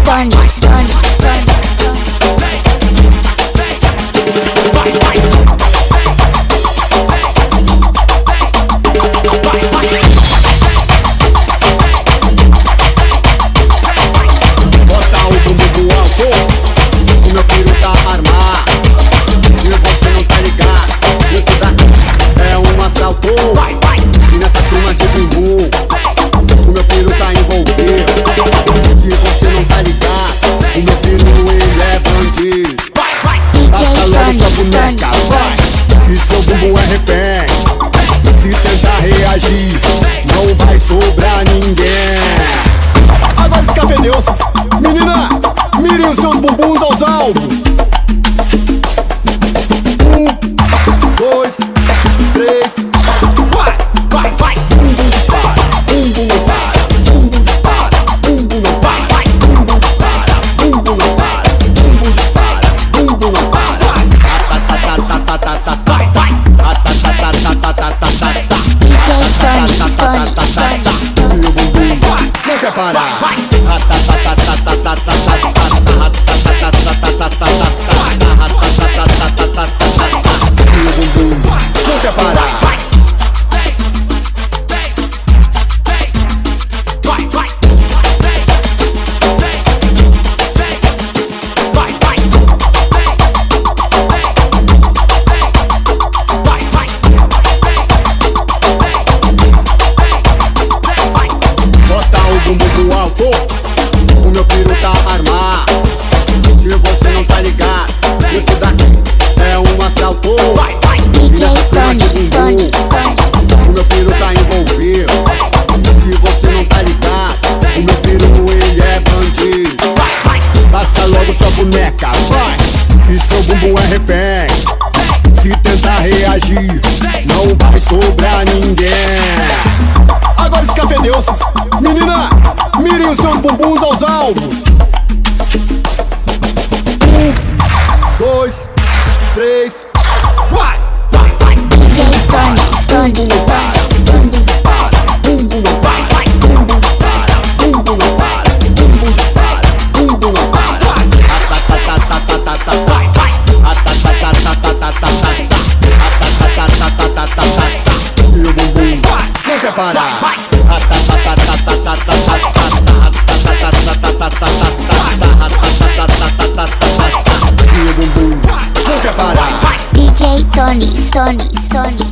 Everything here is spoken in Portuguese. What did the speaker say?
Thonnyz. Bota o bumbum alto, o meu piru tá armado. E você não tá ligado, isso daqui é um assalto. E nessa turma de bumbum, o meu piru tá envolvido. Se você não tá ligado, o meu piru ele é bandido. Passa logo sua boneca, vai, que seu bumbum é refém. Se tentar reagir, não vai sobrar ninguém. Agora escafedeu-se, meninas, mirem os seus bumbuns aos alvos. 1, 2, 3, vai, vai, vai. Bumbum dispara, bumbum não para. Bumbum dispara, bumbum não para. Bumbum dispara, bumbum não para. Bumbum dispara, bumbum não para. Vai, vai. Meu bumbum não quer parar. Meu bumbum não quer parar. Bumbum alto, o meu piru tá armado. Se você não tá ligado, isso daqui é um assalto. DJ Thonnyz. O meu piru tá envolvido. Se você não tá ligado, o meu piru ele é bandido. Passa logo sua boneca, vai, que seu bumbum é refém. Se tentar reagir, não vai sobrar ninguém. Agora escafedeu-se, meninas, mirem os seus bumbuns aos alvos. 1, 2, 3, vai, vai, vai. DJ Thonnyz. Bumbum não para, bumbum dispara, bumbum não para. Bumbum dispara, bumbum não para. Bumbum dispara, bumbum não para. Vai, vai. Meu bumbum não quer parar. Meu bumbum não quer parar. DJ Thonnyz.